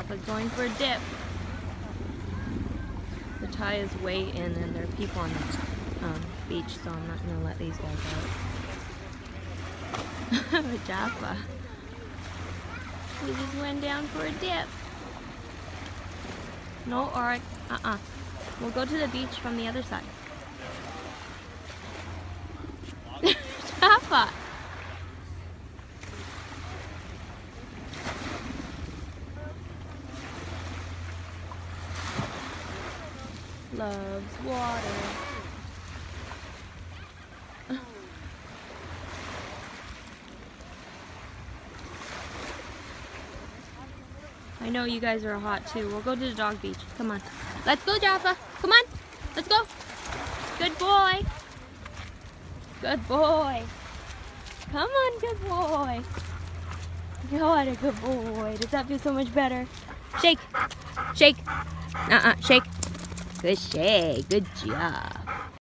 Jaffa's going for a dip. The tide is way in and there are people on the beach, so I'm not going to let these guys out. Jaffa. We just went down for a dip. No, alright. We'll go to the beach from the other side. Jaffa! Loves water. I know you guys are hot too. We'll go to the dog beach. Come on. Let's go, Jaffa. Come on. Let's go. Good boy. Good boy. Come on, good boy. What a good boy. Does that feel so much better? Shake. Shake. Shake. Good shake. Good job.